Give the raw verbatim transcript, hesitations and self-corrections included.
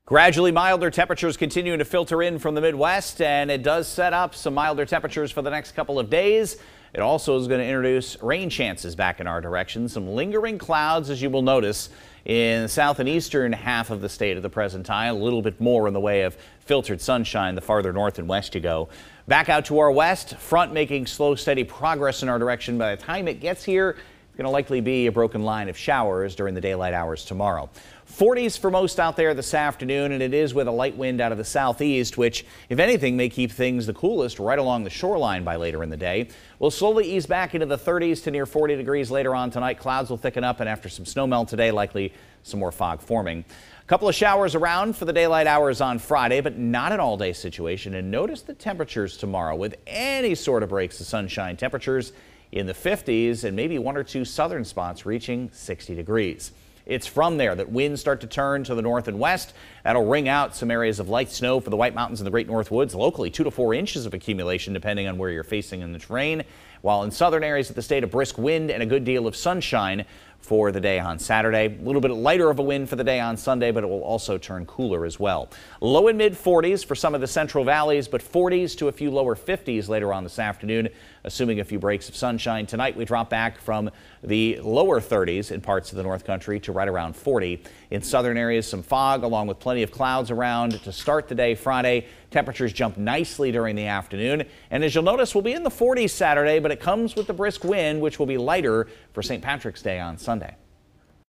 Gradually milder temperatures continuing to filter in from the Midwest, and it does set up some milder temperatures for the next couple of days. It also is going to introduce rain chances back in our direction. Some lingering clouds, as you will notice, in the south and eastern half of the state at the present time. A little bit more in the way of filtered sunshine the farther north and west you go. Back out to our west, front making slow, steady progress in our direction. By the time it gets here, it's going to likely be a broken line of showers during the daylight hours tomorrow. forties for most out there this afternoon, and it is with a light wind out of the southeast, which, if anything, may keep things the coolest right along the shoreline by later in the day. We'll slowly ease back into the thirties to near forty degrees later on tonight. Clouds will thicken up, and after some snow melt today, likely some more fog forming. A couple of showers around for the daylight hours on Friday, but not an all-day situation. And notice the temperatures tomorrow with any sort of breaks of sunshine. Temperatures in the fifties and maybe one or two southern spots reaching sixty degrees. It's from there that winds start to turn to the north and west. That'll wring out some areas of light snow for the White Mountains and the Great North Woods. Locally, two to four inches of accumulation depending on where you're facing in the terrain. While in southern areas of the state, a brisk wind and a good deal of sunshine for the day on Saturday. A little bit lighter of a wind for the day on Sunday, but it will also turn cooler as well. Low and mid forties for some of the central valleys, but forties to a few lower fifties later on this afternoon, assuming a few breaks of sunshine. Tonight, we drop back from the lower thirties in parts of the North Country to right around forty. In southern areas, some fog along with plenty of clouds around to start the day Friday. Temperatures jump nicely during the afternoon. And as you'll notice, we'll be in the forties Saturday, but it comes with the brisk wind, which will be lighter for Saint Patrick's Day on Sunday.